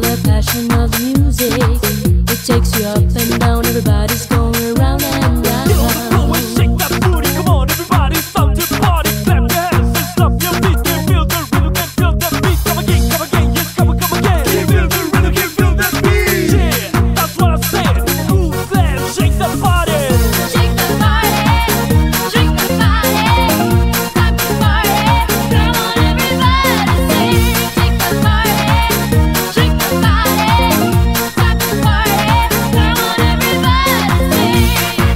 the passion of music. It takes you up and down, everybody's going around and round. Feel the flow and shake that booty, come on everybody, start to party. Clap your hands and stomp your feet, can feel the rhythm, can feel that beat. Come again, yes, come again. Can feel the rhythm, can feel that beat. Yeah, that's what I said. Move that, shake that body. Shake the body, shake the body, time to party. Come on everybody, sing. Shake the body, shake the body, time to party. Come on everybody, sing.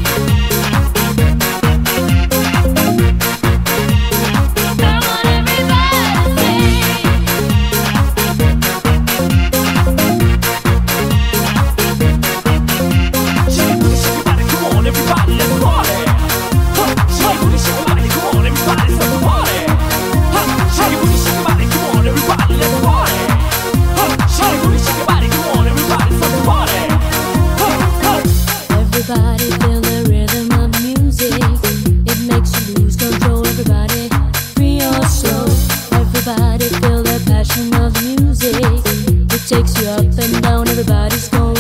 Come on everybody, sing. Shake your body, come on everybody, let's party. Shake your booty, shake your body, come on everybody, let's party. Shake your booty, shake your body, come on everybody, let's party. Everybody feel the rhythm of music. It makes you lose control. Everybody free your soul. Everybody feel the passion of music. It takes you up and down. Everybody's going